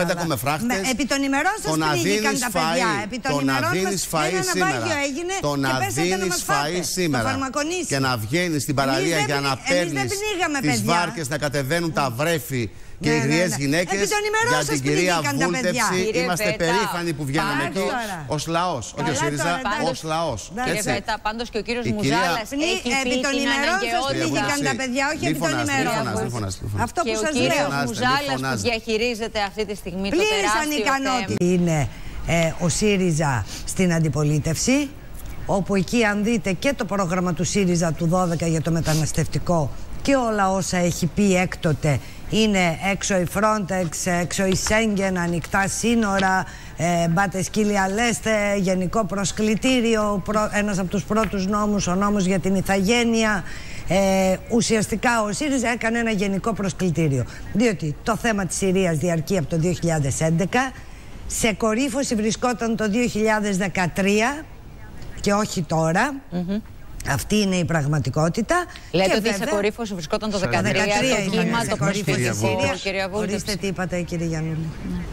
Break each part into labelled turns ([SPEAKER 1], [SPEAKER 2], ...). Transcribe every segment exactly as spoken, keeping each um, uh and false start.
[SPEAKER 1] πέντε ακομεφράχτες.
[SPEAKER 2] Επί των ημερών σας πνίγηκαν τα παιδιά. Επί των ημερών μας ένα ναυάγιο έγινε και πέσατε να μας φάτε.
[SPEAKER 1] Σήμερα και να βγαίνει στην παραλία για να παίρνει τις βάρκες να κατεβαίνουν τα βρέφη και
[SPEAKER 2] ναι,
[SPEAKER 1] οι γριές
[SPEAKER 2] ναι, ναι.
[SPEAKER 1] γυναίκες. Για την κυρία Βούλτεψη είμαστε περήφανοι που βγαίναμε εκεί ως λαός. Όχι ο ΣΥΡΙΖΑ, ως λαός.
[SPEAKER 3] Κύριε Βέτα, πάντως και ο κύριος Μουζάλας έχει πει την αναγκαιότητα.
[SPEAKER 2] Τα παιδιά, όχι επί των ημερών. Αυτό που σας λέω.
[SPEAKER 3] Και ο κύριος Μουζάλας που διαχειρίζεται αυτή τη στιγμή το τεράστιο θέμα.
[SPEAKER 2] Είναι ε, ο ΣΥΡΙΖΑ στην αντιπολίτευση, όπου εκεί αν δείτε και το πρόγραμμα του ΣΥΡΙΖΑ του δώδεκα για το μεταναστευτικό και όλα όσα έχει πει έκτοτε είναι έξω η Frontex, έξω η Σέγγεν, ανοιχτά σύνορα, ε, μπάτε σκύλια λέστε, γενικό προσκλητήριο, προ, ένας από τους πρώτους νόμους, ο νόμος για την ηθαγένεια. Ε, ουσιαστικά ο ΣΥΡΙΖΑ έκανε ένα γενικό προσκλητήριο, διότι το θέμα της Συρίας διαρκεί από το δύο χιλιάδες έντεκα, σε κορύφωση βρισκόταν το δύο χιλιάδες δεκατρία και όχι τώρα. Mm-hmm. Αυτή είναι η πραγματικότητα.
[SPEAKER 3] Λέτε και ότι βέβαια, σε κορύφωση βρισκόταν το δύο χιλιάδες δεκατρία το κύμα, το πρόσφυγε στη Συρία.
[SPEAKER 2] Ορίστε τι είπατε, κύριε Γιαννούλη.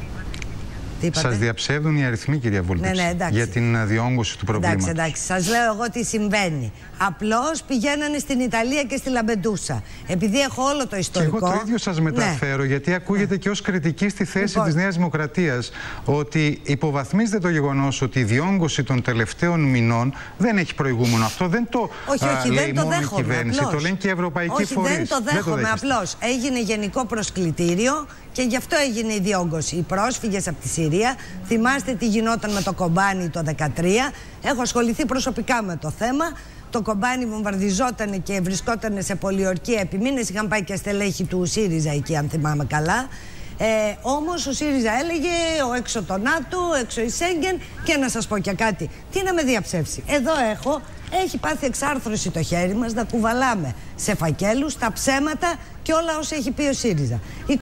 [SPEAKER 4] Σας διαψεύδουν οι αριθμοί, κυρία Βούλτεψη, ναι, ναι, για την διόγκωση του προβλήματος.
[SPEAKER 2] Εντάξει, εντάξει. Σας λέω εγώ τι συμβαίνει. Απλώς πηγαίνανε στην Ιταλία και στη Λαμπεντούσα. Επειδή έχω όλο το ιστορικό.
[SPEAKER 4] Και εγώ το ίδιο σας μεταφέρω, ναι. γιατί ακούγεται ναι. και ως κριτική στη θέση λοιπόν. της Νέας Δημοκρατίας ότι υποβαθμίζεται το γεγονός ότι η διόγκωση των τελευταίων μηνών δεν έχει προηγούμενο. Αυτό δεν το
[SPEAKER 2] όχι, όχι,
[SPEAKER 4] α,
[SPEAKER 2] δεν
[SPEAKER 4] λέει
[SPEAKER 2] το
[SPEAKER 4] μόνο
[SPEAKER 2] δέχομαι,
[SPEAKER 4] η κυβέρνηση,
[SPEAKER 2] απλώς.
[SPEAKER 4] το λένε και οι ευρωπαϊκοί
[SPEAKER 2] όχι,
[SPEAKER 4] φορείς.
[SPEAKER 2] Δεν το δέχομαι, δεν το απλώς. Έγινε γενικό προσκλητήριο. Και γι' αυτό έγινε η διόγκωση. Οι πρόσφυγες από τη Συρία, θυμάστε τι γινόταν με το Κομπάνι το δύο χιλιάδες δεκατρία. Έχω ασχοληθεί προσωπικά με το θέμα. Το Κομπάνι βομβαρδιζόταν και βρισκόταν σε πολιορκία επί μήνες. Είχαν πάει και στελέχη του ΣΥΡΙΖΑ εκεί, αν θυμάμαι καλά. Ε, όμως ο ΣΥΡΙΖΑ έλεγε ο έξω το ΝΑΤΟ, έξω η Σέγγεν. Και να σας πω και κάτι, τι να με διαψεύσει. Εδώ έχω, έχει πάθει εξάρθρωση το χέρι μας να κουβαλάμε σε φακέλους τα ψέματα και όλα όσα έχει πει ο ΣΥΡΙΖΑ.